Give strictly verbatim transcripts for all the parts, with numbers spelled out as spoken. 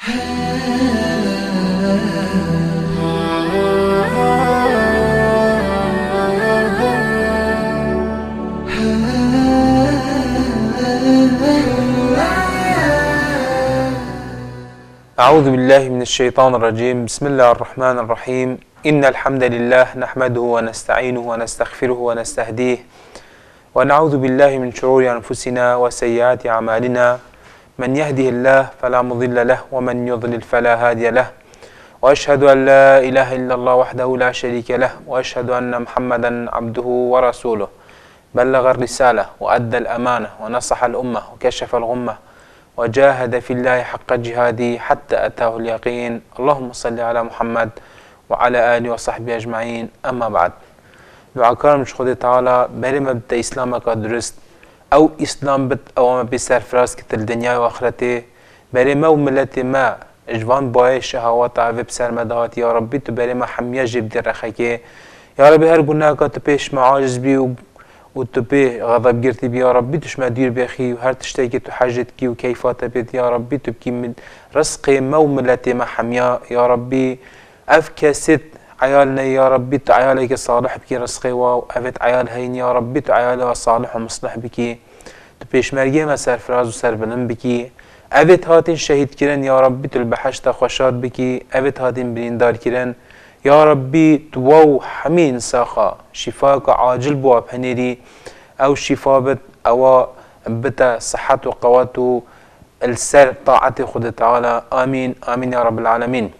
أعوذ بالله من الشيطان الرجيم. بسم الله الرحمن الرحيم. إن الحمد لله نحمده ونستعينه ونستغفره ونستهديه ونعوذ بالله من شرور أنفسنا وسيئات أعمالنا. من يهده الله فلا مضل له ومن يضلل فلا هادي له، وأشهد أن لا إله إلا الله وحده لا شريك له، وأشهد أن محمدا عبده ورسوله. بلغ الرسالة وأدى الأمانة ونصح الأمة وكشف الغمة وجاهد في الله حق جهاده حتى أتاه اليقين. اللهم صل على محمد وعلى آله وصحبه أجمعين. أما بعد، دعا كرم خدا تعالى بري مبدأ إسلامك درست أو إسلام بت أو ما بيسر فراس كت الدنيا وآخرته بري ما وملتي ما إجوان باي شهوات عفي بسر مدهات. يا ربي تبري ما حمية جيب دي رخيكي. يا ربي هر قلنا كتبيش معاجز بي و تبي غضب جرتي بي. يا ربي تش ما دير بخي وهر تشتاكي تحاجتكي وكيفات بيت. يا ربي تبكي من رزقي ما وملتي ما حمية. يا ربي أفكست عيالنا. يا ربي تعيالك صالح بكي رزقي واو أفت عيال هين. يا ربي تعيالها صالح ومصلح بكي تبيش مرجي ما سر فراز وسر بلن بكي. أفت هاتين شهيد كرن. يا ربي تلبحشت خوشاد بكي. أفت هاتين بريندار كرن. يا ربي توو حمين ساخا شفاك عاجل بواب هنيري أو شفاء بت أو بتا صحة وقوات السر طاعة خد تعالى. آمين آمين يا رب العالمين.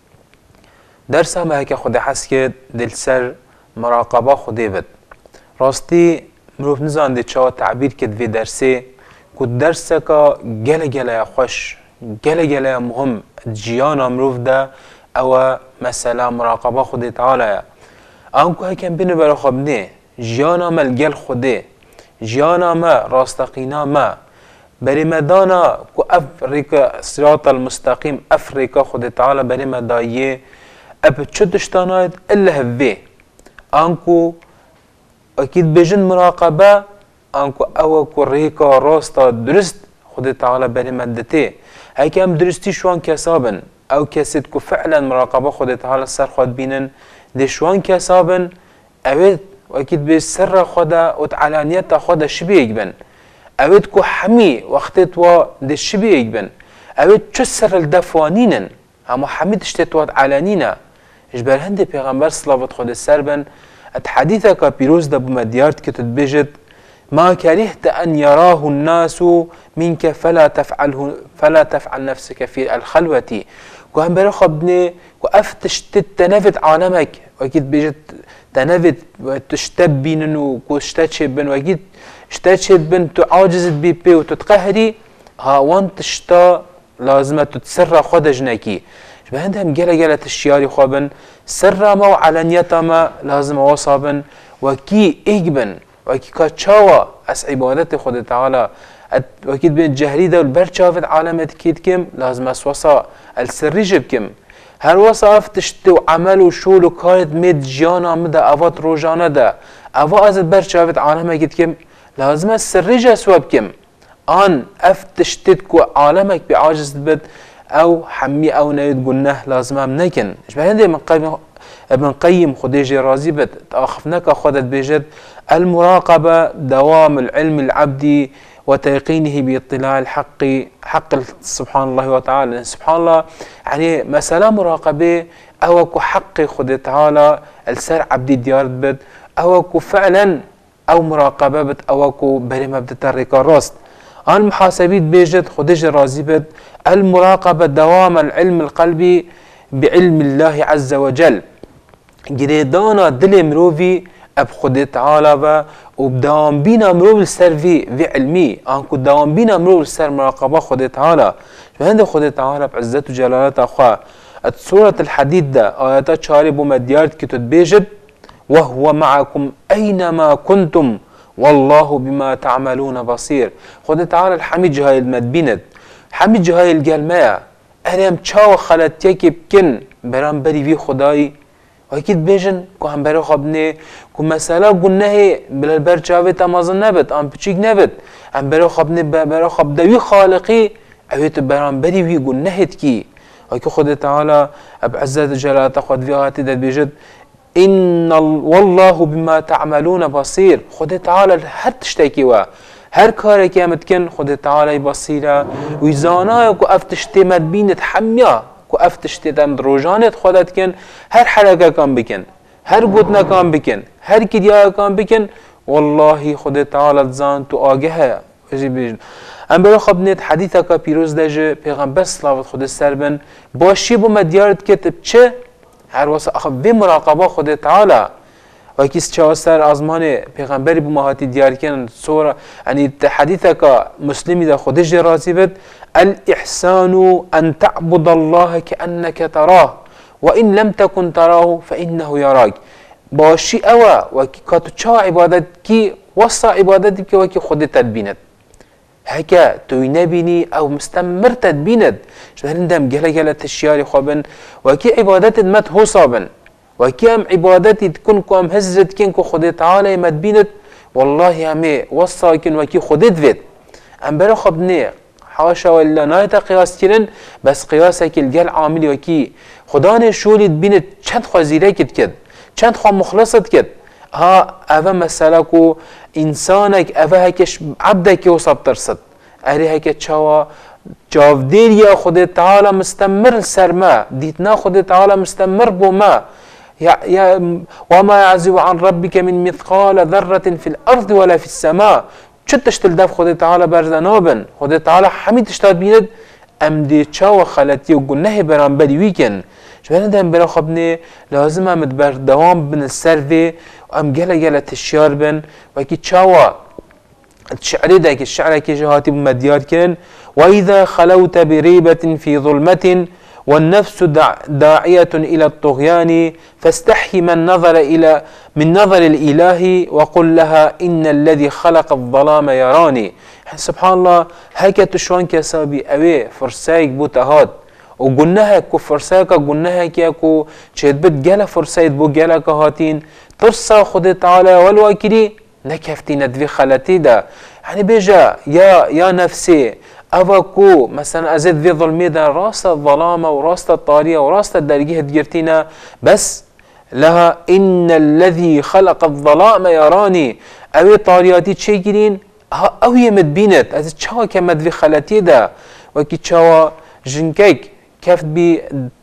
درس ما هيك خد حسكت دل سر مراقبة خدي بد راستي مروف نزان دي تشاو تعبير كد في درسي كد درسك جل جل يا خوش جل جل يا مهم جيانا مروف ده او مثلا مراقبه خدي تعالى. انكو هيكن بينو برا خبني جيانا ما الجل خدي جيانا ما راستقينا ما بري مدانا كو افريكا صراط المستقيم افريكا خدي تعالى بري مدايه اب تشتشتانايت الا هفي. انكو اكيد بجن مراقبه انكو او كو ريكا راستا درست خدي تعالى بري مدتي هيكن درستي شوان كسابن او كسيد كو فعلا مراقبه خدي تعالى سر خود بينن دي شوان كسابن اويد واكيد بسر خدا وتعلانيت خدا شبيك بن اويد كو حمي وقتت و دي شبيك بن اويد تشسر الدفوانين اما حمي تشتت و علانينا اجبر هندي پیغمبر صلوات خود سر بن الحديثك بيروز دبو مديارت كتتبجد ما كرهت أن يراه الناس منك فلا تفعله فلا تفعل نفسك في الخلوة. وهم برخبني وأفتش تنفت عالمك وأكيد بيجت تنفت وتشتبين وكشتشبن وأكيد اشتشبن تعاجز بيبي وتتقهري ها وانت شتا لازم تتسرى خود جنكي. بهندهم جل جل تشياري خوابن سر ما وعلانيتا ما لازم وصابن وكي إجبن وكي كاتشاوا أس عبادت خود تعالى وكيد بين الجهري ده والبرشافت عالمت كيد كم لازم أسوسا السري جب كم هر وصاف تشتو عمل وشول وكارد ميد جانا مدا أفات روجانا ده أفا أزد برشافت عالمه كيد كم لازم السري جسواب كم آن أف تشتتكو عالمك بعاجز بد أو حمي أو نيد قلناه لازم هم نكن إيش بهندي من قيم ابن قيم خديجي رازي بد تأخفناك خدت بجد المراقبة دوام العلم العبدي وتيقينه باطلاع الحق حق سبحان الله وتعالى. سبحان الله يعني مسألة مراقبة أوكو حق خد تعالى السر عبدي ديار بد أوكو فعلا أو مراقبة بد أوكو بري مبدأ الريكا راست. المحاسبيت بيجد خديجي رازي بد المراقبة دوام العلم القلبي بعلم الله عز وجل. جريدانا دل مروفي اب خود تعالى و وبدوام بينا مروف السر في في علمي انكو دوام بينا مروف السر مراقبه خود تعالى. فهند خود تعالى بعزته وجلالته اخوه سورة الحديد ده آيات شارب ومديارت كتب بيجد وهو معكم أينما كنتم والله بما تعملون بصير. خود تعالى الحميد جهاي المدبيند حميد جهاي الجلماء أريم تشاو خلت يكي بكن برام بري في خداي وأكيد بيجن كو هم برا خبني كو مسألة قلنا هي بالبر جاوي تمازن نبت أم بتشيك نبت هم برا خبني برا خب دوي خالقي أويت برام بري في قلنا هتكي وكي خد تعالى بعزة جلالته خد فيها تدد بجد إن والله بما تعملون بصير. خد تعالى هر تشتكي وا هر كاري كامت كن خد تعالى بصيرة ويزانا كو افتشتي مدبينت حميا كو افتشتي دم دروجانت خدت كن هر حركة كان بكن هر قدنا كان بكن هر كديا كان بكن والله خد تعالى زان تو آگه ام برای خب نت حدیث که پیروز داشته پیغمبر صلوات خود سربن باشی بو مدیارت کتب چه هر واسه آخه به مراقبه خود تعالی و کیس چه سر آزمان پیغمبری بو مهاتی دیار کن سورة یعنی حدیث که مسلمی دا خودش راضی بد الاحسان ان تعبد الله كأنك تراه وان لم تكن تراه فانه يراك. باشی اوا و کی کاتو چا عبادت کی وصا عبادت کی و کی خود تدبیند هكا توي نبيني او مستمر تدبيند شو هندم جلا جلا تشياري خوبن وكي عبادات مت هو صابن وكي ام عباداتي تكون كم هزت كين كو خدي تعالى مدبيند والله امي وصا كن وكي خدت فيت ام برا خبني حاشا ولا نايت قياس كرن بس قياسك الجل عامل وكي خداني شولي تبيند چند خزيره كد كد چند خو مخلصت كد ها اوه مسئله کو انسانک اوه هکش عبدکی و سب ترسد اری هکه چاوا جاودیر یا خود تعالی مستمر سرما دیتنا خود تعالی مستمر بو ما وما يعزو عن ربك من مثقال ذرة في الأرض ولا في السماء. چه تشتل دف خود تعالی برزنابن خود تعالی حمید تشتاد بیند ام دی چاوا خلطی و گناه بران بری ویکن شبه ندهم برا خبني لازم هم تبر دوام بن السرفي وام جلا جلا تشيار بن وكي تشاوا الشعري داك الشعر كي جهاتي بمديار كن واذا خلوت بريبة في ظلمة والنفس دع داعية الى الطغيان فاستحي من نظر الى من نظر الاله وقل لها ان الذي خلق الظلام يراني. سبحان الله هيك تشوان كسابي اوي فرسايك بوتهاد و گناه کو فرسای کا گناه کیا کو چید بد گله فرسایت بو گله کا هاتین ترسا خود تعالی والواکری نکفتی ندوی خلطی دا يعني بيجا يا يا نفسي أفاكو مثلا أزيد في ظلمي دا راست الظلامة وراست الطارية وراست الدرجة ديرتينا بس لها إن الذي خلق الظلام يراني أوي طارياتي تشيكرين أو يمد بينت أزيد شوا كمد في خلطي دا وكي شوا جنكيك كيف بي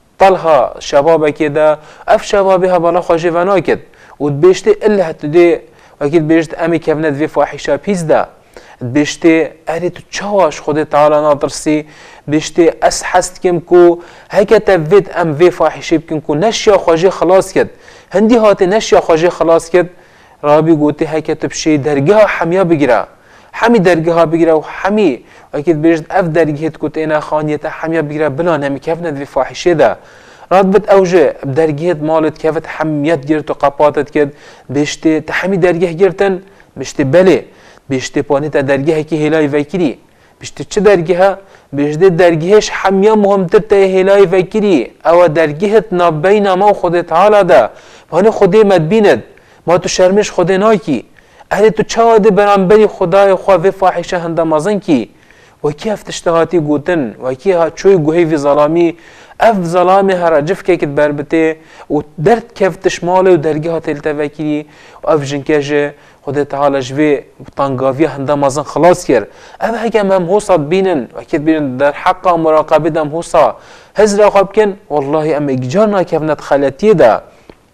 طلها شبابه كده اف شبابها بلا خاجفانا كد وتبيشتي الا هتدي اكيد بيشت امي كيف ندفي فاحشه بيزدا بيشتي اري تشاواش خد تعالى ناطرسي بيشتي اسحست كمكو هيك تفيد ام في فاحشه بكمكو نشيا خاجي خلاص كد هندي هات نشيا خاجي خلاص كد رابي قوتي هيك تبشي درجها حميا بقرا حمي درجها بقرا وحمي اكيد بيجد اف درجه كنت انا خانيه حميه بقرا بلا نمي كيف ندفي فاحشه ده راتبت اوجه بدرجه مالت كيف حميت جرت وقباتت كد بيشتي تحمي درجه جرتن بيشتي بلي بيشتي بانيتا درجه كي هلاي فكري بيشتي چه درجه بيجد درجهش حميه مهمتر ته هلاي فكري او درجه نابين ما خود تعالى ده وانه خودي مدبيند ما تو شرمش خود ناكي اهل تو چاده برانبري خدای خو و فاحشه هندمازن کی وكي اف تشتهاتي قوتن وكي ها چوي گوهي في ظلامي اف ظلامي هر جف كيكت بربته ودرد كيف تشماله ودرجه تلتفكري واف جنكاجه خد تعالى جوي طنقافيه هندمازن خلاص كر اف هكا هم هوصا بينن واكيد بينن در حق مراقبه دم هوصا هزر خبكن والله ام اجارنا كيف ندخلتي ده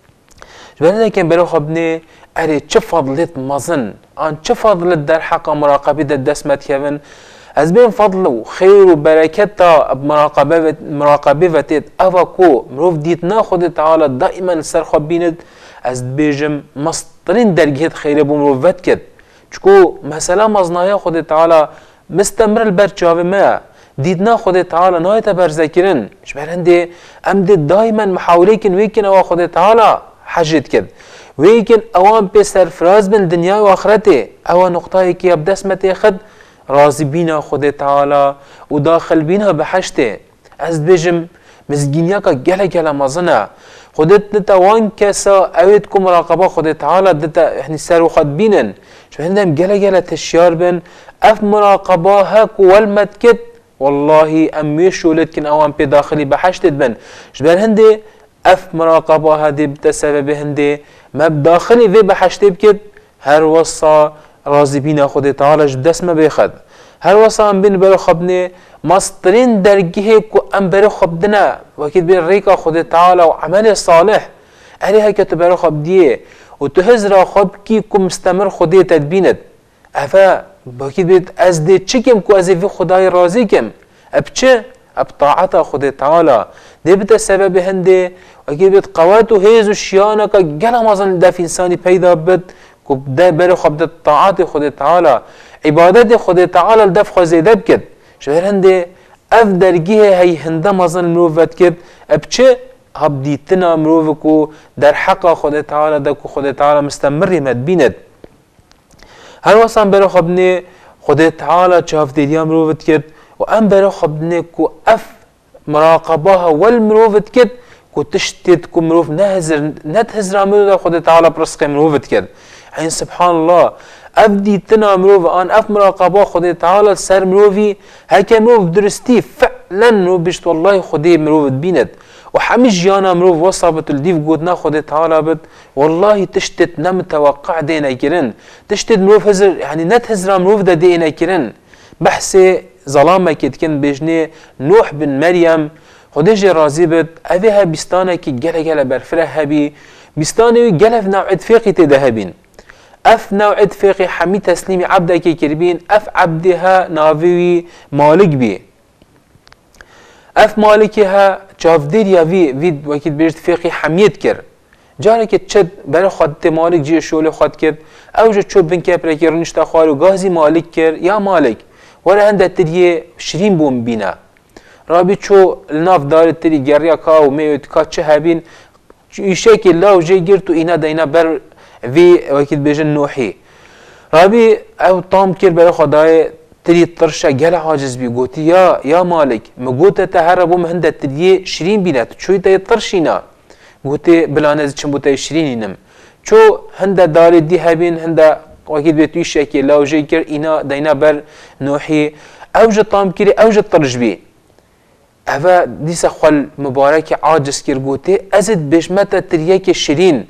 جبنا كان برو خبني اري چه فضلت مازن ان چه فضلت در حق مراقبه دسمت كيفن از بين فضل وخير وبركته بمراقبه مراقبه وتت افاكو مروف ديت ناخذ تعالى دائما سرخ بيند از بيجم مصدرين درجه خير بمروفت كد چكو مثلا مزنايا خود تعالى مستمر البرچاوه ما ديت ناخذ تعالى نايت برذكرن شبرندي ام دي دائما محاوله كن ويكن او خود تعالى حجت كد ويكن اوان بي سرفراز بين دنيا واخرته او نقطه كي ابدسمت خد راضي بينا خود تعالى وداخل بينا بحشته از بيجم مزگینیا کا گله گله مزنه خودت نتوان کسا اویدکم مراقبه خود تعالى دتا يعني سر خد بينن شو هندم گله گله تشيار بن اف مراقبه هك والمتكت والله أمي شولت كن أوان بي داخلي بحشت بن جبال هندي أف مراقبة هذه بتسبب هندي ما بداخلي في بحشت بكد هر وصا راضي بينا خود تعالى جدس ما بيخد هر وصا ام بين برو خبني مصدرين درجه كو ام برو خبدنا وكيد بين ريكا خود تعالى وعمل صالح عليها كتبرو خبديه وتهزر خب كي كو مستمر خودي تدبينت افا وكيد بيت از دي تشكم كو از في خداي راضي كم ابچه ابطاعت خود تعالى دي بتسبب هندي وكيد بيت قوات وهيز وشيانك جل مازن دف انساني پیدا بد ده بره خب طاعات خود تعالى عبادت خود تعالى الدف خزيده بكد شهر هندي اف درجه هي هنده مازن مروفت كد ابچه هب ديتنا مروفكو در حق خود تعالى دكو خود تعالى مستمر مد بيند هر وسان بره خبني خود تعالى شاف ديا مروفت كد وام بره خبني كو اف مراقبها والمروفت كد كو تشتت كو مروف نهزر نتهزر مروف خود تعالى برسق مروفت كد يعني سبحان الله ابدي تنا مروف ان اف مراقبه خدي تعالى سر مروفي هكا مروف درستي فعلا مروف بشت والله خدي مروف بيند وحمي جيانا مروف وصبت الديف قدنا خدي تعالى بد والله تشتت نم توقع دينا كرن تشتت مروف هزر يعني نتهزر مروف دا دينا كرن بحثي ظلامة كتكن بجني نوح بن مريم خدي جي رازي بد اوها بستانه كي جلا جلا برفره هبي بستانه جلا في نوع اتفاقي تدهبين اف نوع اتفاقي حمي تسليمي عبده كي كربين اف عبدها نافوي مالك بي اف مالكها جافدير يا في فيد وكيد بيرت اتفاقي حميت كر جارك تشد برا خدت مالك جي شغل خد كر او جو تشوب بن كابرا كر نشتا خالو غازي مالك كر يا مالك ولا هنده تريه شرين بوم بينا رابي شو الناف دار تري جريا كا وميوت كا چه هبين يشكل لا وجي جرتو اينا دينا بر في وكيد بيجن نوحي رابي او طام كير بلا خداي تري طرشا جل عاجز بي قوتي يا يا مالك مقوته تهربو مهنده تري شرين بينات شو تي طرشينا قوتي بلانز چمبوتي شرينينم شو هنده دار دي هبين هنده وكيد بيتو يشكل لا وجي كير اينا دينا بر نوحي اوج طام كيري اوج طرش بي افا ديس خل مبارك عاجز كير قوتي ازد بشمت تريك شرين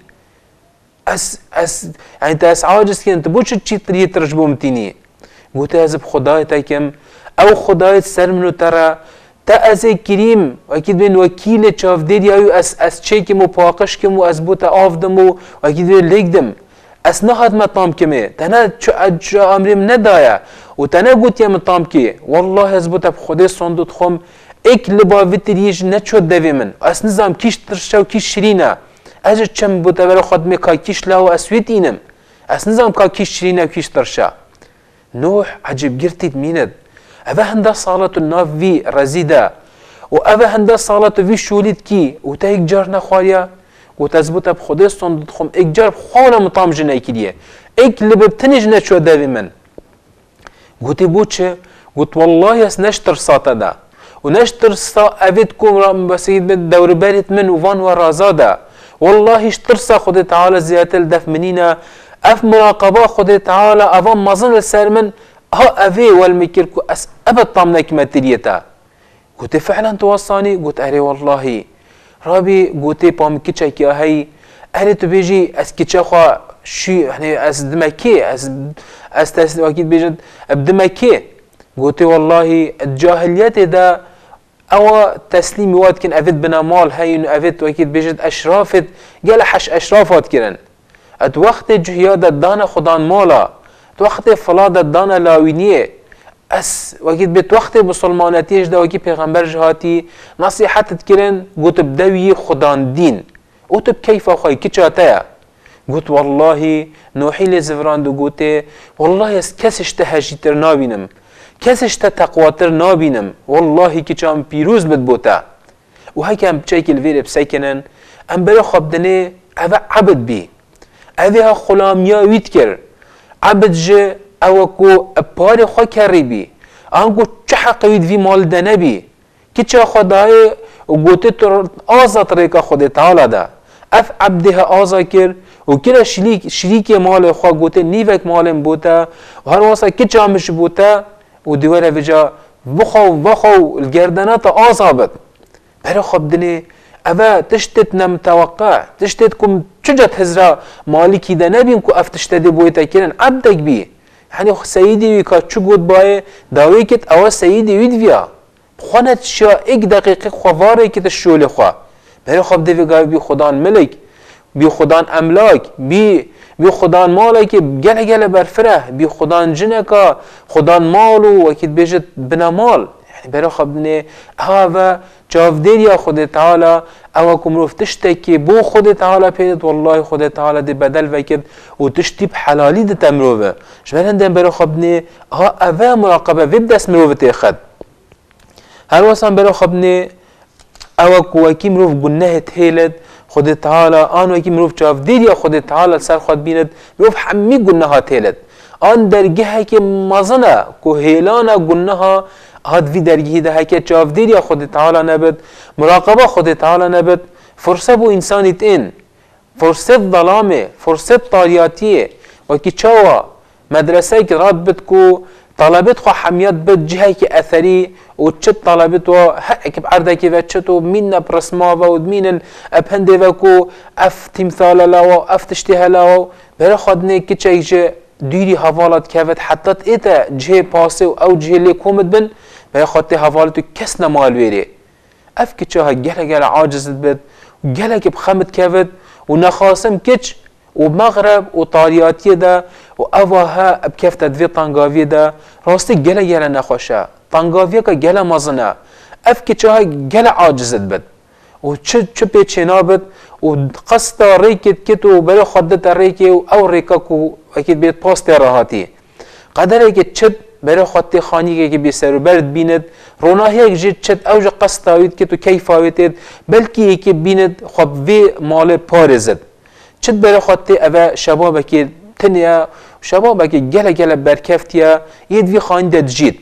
اس اس يعني انت اس عاجز كي انت بوش تشي تري ترجبو متيني قلت ازب خداي تاكم او خداي سر منو ترى تا ازي كريم واكيد بين وكيل تشاف ديدي او اس اس تشيكي مو باقش كم وازبوتا افدمو واكيد بين ليكدم اس نهاد ما طام كمي تنا اجا امري من ندايا وتنا قلت يا مطام كي والله ازبوتا بخدي صندوق خم اك لبا فيتريج نتشو دافي من اس نظام كيش ترشا وكيش شرينا اجا چم بوده برای خدمه که کیش لاو اسویت اینم اس نظام که کیش شرینه و کیش ترشا نوح عجب گرتید میند اوه هنده صالت الناف وی رزیده و اوه هنده صالت وی شولید کی و تا ایک جار نخواریا و تزبوته بخوده صندوق خم ایک جار بخوانا مطام جنه کلیه ایک لببتنی جنه چو داوی من گوتی بود چه؟ گوت والله اس نشتر ساته ده و نشتر سا اوید کم را بسید بد دور بریت من وان و رازاده والله اشترسا خود تعالى زيادة الدف منينا اف مراقبة خود تعالى افام مظن السر من ها افي والمكيركو اس ابد طامنك ماتريتا قلت فعلا توصاني قلت اري والله رابي قلت بام كيتشا كي هي اري تبيجي اس كيتشا خوا شي يعني اس دمكي اس اس تس اكيد بيجد بدمكي قلت والله الجاهليات ده او تسليم واد كن افيد بنا مال هين افيد واكيد بيجد اشرافت قال حش اشرافات كرن ات وقت جهيادة دانا خدان مالا ات وقت فلادة دانا لاوينيه اس واكيد بيت وقت بسلمانتيش دا واكيد پیغمبر جهاتي نصيحت تكرن قلت بدوي خدان دين قلت بكيف اخوي كيشاتايا قلت والله نوحي لزفران دو قلت والله اس كسش تهجيتر نابينم کسش تا تقواتر نابینم والله که چام پیروز بد بوتا و هی که ام بچایکل ویره بسیکنن ام برای خبدنه او عبد بی اوه ها خلامیا وید کر عبد جه او کو پار خوا کری بی انگو چه حقوید وی مال دنه بی که چه خدای و گوته تر آزاد ریکا خود تعالی ده اف عبدها آزا کر و کرا شریک شریک مال خوا گوته نیوک مالم بوتا و هر واسه که چامش بوتا و دیواره وجا بخو بخو الگردنات آزابت برای خب دنی اوه تشتت نمتوقع تشتت کم چجت هزرا مالی کی ده نبیم که اف تشتت بویتا کرن عبدک بی یعنی سیدی وی که چو گود بای داوی کت اوه سیدی وید ویا خواند شا ایک دقیقه خواره کت شول خواه برای خب دوی گاوی بی خدان ملک بی خدان املاک بی بی خدان مالی که گله گله برفره بی خدان جنکا خدان مالو وکید بیجت بنا مال یعنی برای خب نه اوه جاودیریا خود تعالی او کمروف تشتی که بو خود تعالی پیدت والله خود تعالی دی بدل وکد و تشتی بحلالی دی تمروفه شبرندن برای خب نه ها اوه مراقبه ویب دست مروفه تیخد هر واسم برای خب نه او کوکی مروف گناه تهیلد خود تعالی آن وکی مروف جاودیریا خود تعالی سر خود بیند مروف حمی گناه تهیلد آن درگه که مزنه که هیلان گناه هاد وی درگیه ده که جاودیری خود تعالی نبود مراقبه خود تعالی نبود فرصت بو انسانیت این فرصت ظلامه فرصت طاریاتیه و کی چوا مدرسه که راد بد کو طلبت خو حمیات بد جهه که اثری و چت طلبت و هک بعرده که و چتو مين برسما و مين ابهنده و کو اف تمثال لا و اف تشتهه لا بر خدنه کی چه دیری حوالات کهت حتی ایتا جه پاسه او جه لی کومت بن به خاطر حوالتو کس نمال ویری اف که چه گله گله عاجزت بد گله که بخمت کهت و نخاسم کچ و مغرب و طاریاتی ده و اوها بکفت دوی طنگاوی ده راستی گله گله نخوشه طنگاوی که گله مزنه اف که چه گله عاجزت بد و چه چه پیچینا بد و قصد ریکت کت و برای خودت ریکی و او ریکا کو اکید بیت پاست راحتی قدره که چت برای خودت خانی که بی سر و برد بیند روناهی که چت اوج قصد آوید کت و کیف آویدید بلکی یکی بیند خب وی مال پارزد چت برای خودت اوه شبابه که تنیا شبابه که گله گله برکفتیا ید وی خانی داد جید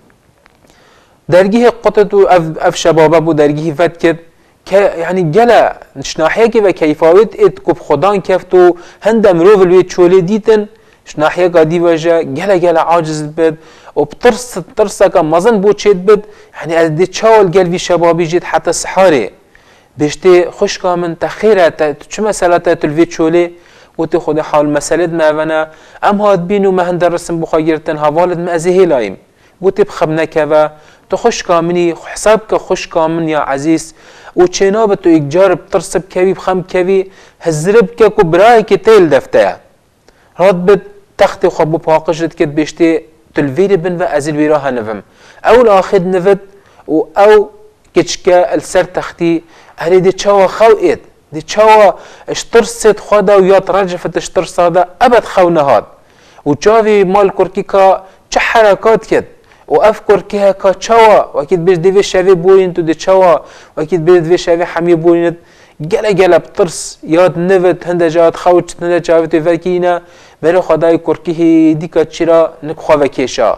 درگیه قطت و اف شبابه بو درگیه ود کت یعنی گله شناحیه که و کیفاویت ات کب خدان کفتو هنده مروف الوی چوله دیتن شناحیه که دی وجه گله گله عاجز بد و بترس ترسه که مزن بو چید بد یعنی از دی چاول گلوی شبابی جید حتی سحاره بشتی خوش کامن تخیره تا چه مسئله تا تلوی چوله و تی خود حال مسئله مهونه ام هاد بینو مهنده رسم بخواه گرتن حوالت مازهی لایم و تی بخبنه که و تو خوش کامنی حساب که خوش کامن یا عزیز و چناب تو یک جار بترسب کوی بخم کوی هزرب که کو برای که تیل دفته راد بد تخت خواب پاقشت که بشتی تلویر بن و ازل ویراه نفهم اول آخر نفد و او کچکه السر تختی هلی دی چاوا خوئید دی چاوا اشترست خدا و یاد رجفت اشترساده ابد خو نهاد و چاوی مال کرکی که چه حرکات کد و افکر که که چوا وکید بیش دیوی شوی بورین تو دی چوا وکید بیش دیوی شوی حمی بورینت گله گله بترس یاد نوت هنده جات خوچ هنده چاوی تو ورکینا برای خدای کرکی دیکا چرا نکخوا وکیشا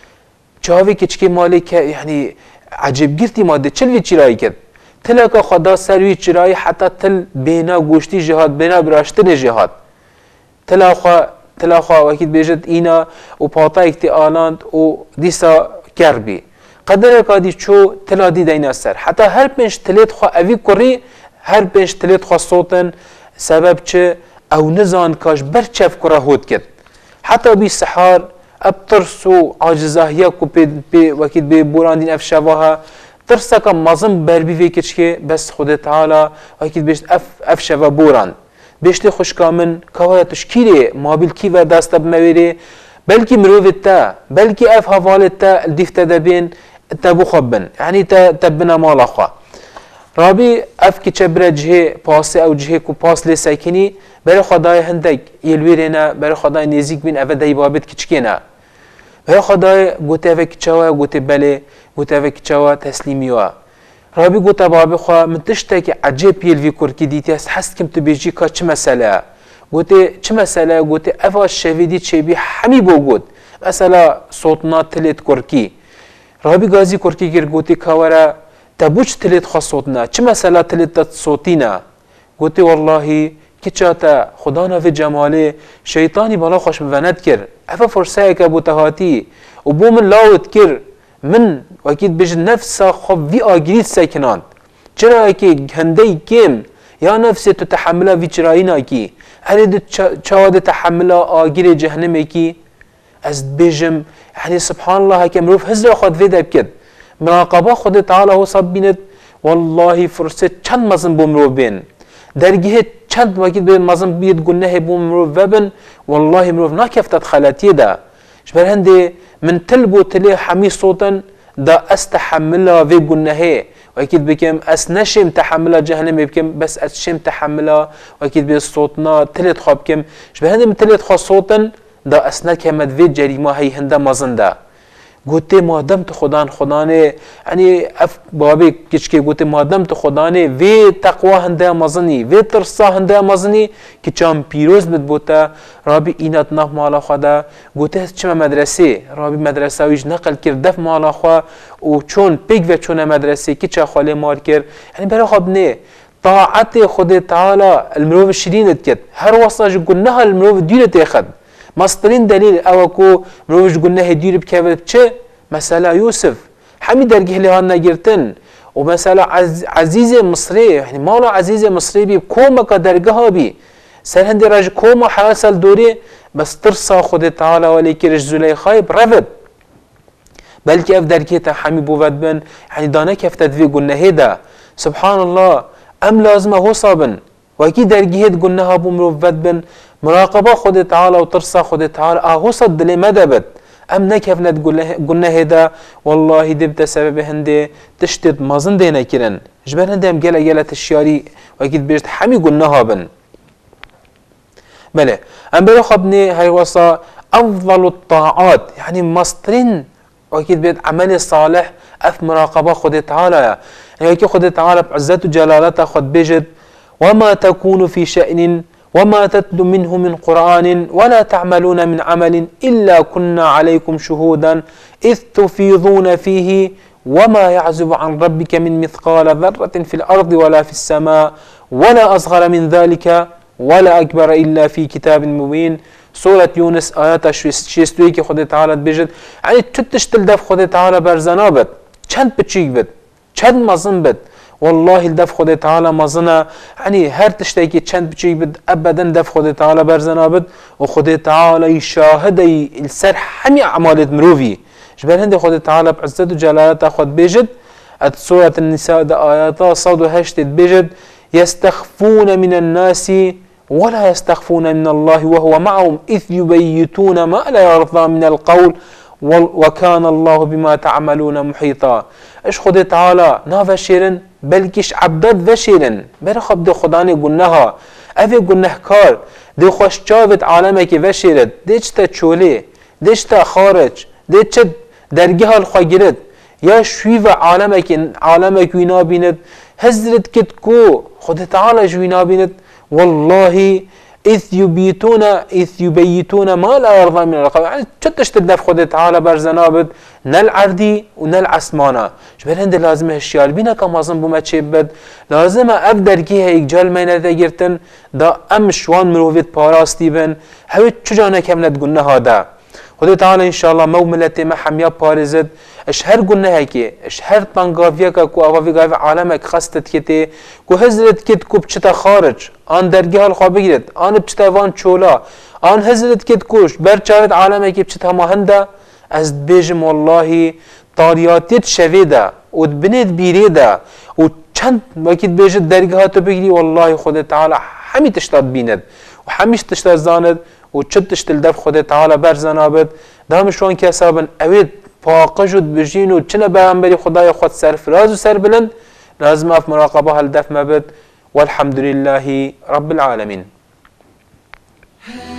چاوی کچکی مالی که یعنی عجیب گرتی ماده چلوی چرایی کرد تلا که خدا سروی چرایی حتی تل بینا گوشتی جهاد بینا براشتن جهاد تلا خوا تلا خوا وکید بیجت اینا و پاتا اکتی آلاند و دیسا کربی قدر کادی چو تلا دی دینا سر حتی هر پنج تلیت خوا اوی کری هر پنج تلیت خوا صوتن سبب چه او نزان کاش برچف کرا هود کد حتی بی سحار اب ترس و عاجزاهیه کو پی وکید بی براندین اف شواها ترسا که مازم بر بی ویکش که بس خود تعالی وکید بیشت اف اف شوا براند بیشتر خوش کامن که تشکیل مابل کی و دست بمویره بلکی مروفت تا بلکی اف حوالت تا دیفت دبین تبو خبن یعنی تا تبنا مال خوا رابی اف کی چبر جه پاس او جه کو پاس لی ساکنی برای خدای هندک یلویرنا برای خدای نزیک بین اف دای بابت کچکینا برای خدای گوته و کچوا گوته بله گوته و کچوا تسلیمیوا رابی گوته بابی خوا من تشتا که عجب یلوی کرکی دیتی است حست کم تو بیجی که چه مسئله گوته چه مسئله گوته افا شویدی چه بی همی بو گوت مثلا صوتنا تلیت کرکی رابی گازی کرکی گر گوته کورا تبوچ تلیت خوا صوتنا چه مسئله تلیت صوتینا گوته والله که چاته خدا نوی جماله شیطانی بالا خوش مواند کر افا فرصه که بو تهاتی و بو من لاوت کر من وكيد بيج نفس خب في آجريت سكنان چرا كي هندي كم يا نفس تتحملها في چراینا كي هرد چاود تحملها آجر جهنم كي از بيجم يعني سبحان الله هكا مروف هزر خود في دبكت مراقبه خود تعالى هو صد بينت والله فرصة چند مزن بومروف بين درجه چند وقت بين مزن بيد گناه بومروف وبن والله مروف ناكفتت خلاتي دا شبر هندي من تلبو تلي حمي صوتا دا استحملها في گناه واكيد بكم اس نشم تحملها جهنم بكم بس اشم تحملها واكيد بالصوتنا تلت خاب كم شبه هندي من تلت خا صوتا دا اسنا كمد في جريمه هي هندا مزن دا گوته مادم تو خدان خدانه يعني اف بابي كشكي گوته مادم تو خدانه في تقوى هندا مزني في ترسا هندا مزني كي چام پیروز بد بوتا رابي اینات ناف مالا خدا گوته چما مدرسه رابي مدرسه ويج نقل كير دف مالا خوا و چون پیگ و چون مدرسه كي چا خاله مار كير يعني برا خب نه طاعت خود تعالى المروف شرين كت هر وصاج گناه المروف ديرت ياخد مصدرين دليل او كو مروج قلنا هدير بكبت چه مثلا يوسف حمي درجه اللي هان نجرتن ومثلا عز عزيز مصري يعني مالا عزيز مصري بي كوما كدرجه بي سر هندي راج كوما حاصل دوري بس ترصى خد تعالى وليك رج زليخاي برفد بلكي اف درجه حمي بوفد بن يعني دانا كيف تدفي قلنا هدا سبحان الله ام لازم هو صابن واكيد درجه قلنا ابو مروفد بن مراقبه خود تعالى وترسى خود تعالى اهو صد لي مدبت ام نكفنا قلنا هدا والله دبت سبب هندي تشتت مازن دينا كيرن جبر هندي ام قال قالت الشياري واكيد بيجت حمي قلناها بن بله ام بلو خبني هاي وصا افضل الطاعات يعني مصدرين واكيد بيت عمل صالح اف مراقبه خود تعالى يعني خود تعالى بعزته وجلالته خد بيجت وما تكون في شأن وما تتلو منه من قرآن ولا تعملون من عمل إلا كنا عليكم شهودا إذ تفيضون فيه وما يعزب عن ربك من مثقال ذرة في الأرض ولا في السماء ولا أصغر من ذلك ولا أكبر إلا في كتاب مبين سورة يونس آيات شيستوي كي خد تعالى بيجد يعني تتشتل دف خد تعالى برزنابت چند بچيك بد چند مزن بد والله الدف خود تعالى مزنا يعني هر تشتكي چند بچي بد ابدا دف خود تعالى برزنا بد وخود تعالى يشاهد السر حمي اعمال مروفي جبر هندي خود تعالى بعزته وجلالته خود بيجد ات سوره النساء ده اياتها صاد هشت بيجد يستخفون من الناس ولا يستخفون من الله وهو معهم اذ يبيتون ما لا يرضى من القول وكان الله بما تعملون محيطا اش خود تعالى ناف شيرن بلكش عبدت وشيرن بر خب دو خداني قلناها اوه قلنه كار دو خوش جاوت عالمك وشيرد ديش تا چولي ديش تا خارج ديش تا درگه الخوا گرد يا شويف عالمك عالمك وينا بيند هزرت كت كو خود تعالى جوينا بيند والله إذ يبيتون إذ يبيتون ما لا يرضى من القول يعني تشتش تدف خود تعالى برزنابد نل عردي ونل عسمانا شبه هند لازم هالشيال بينا كمازن بوما تشبد لازم أبدر كيها إجال مينا ذاكرتن دا أم شوان مروفيت باراستي بن هاوي تشجانا كم ندقلنا هذا خود تعالى إن شاء الله مو ملتي ما حميا بارزد اشهر قلنا هيك اشهر طنقافيا كو اغافي عالمك خستت كتي كو هزرت كت كو بچتا خارج آن درگه الخوا بگیرد آن بچتا وان چولا آن هزرت كت كوش برچاوت عالمك بچتا مهنده از بيجم والله طارياتيت شويدا و بنيت بيريدا و چند وقت بيجد درگه هاتو بگیری والله خود تعالى همي تشتاد بيند و هميش تشتاد زاند و چد تشتل دف خود تعالى برزنابد دامشوان كسابن اويد فاقجد بجين و چنه بيغمبري خداي خود سرفراز و سر بلند لازم اف مراقبه هالدف مبد والحمد لله رب العالمين.